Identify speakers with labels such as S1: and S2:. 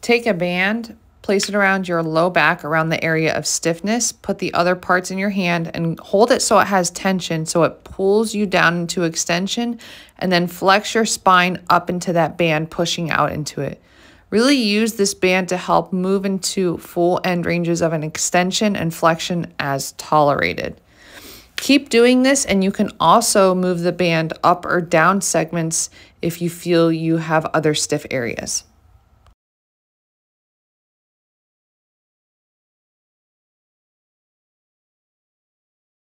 S1: Take a band, place it around your low back, around the area of stiffness. Put the other parts in your hand and hold it so it has tension, so it pulls you down into extension, and then flex your spine up into that band, pushing out into it. Really use this band to help move into full end ranges of an extension and flexion as tolerated. Keep doing this, and you can also move the band up or down segments if you feel you have other stiff areas.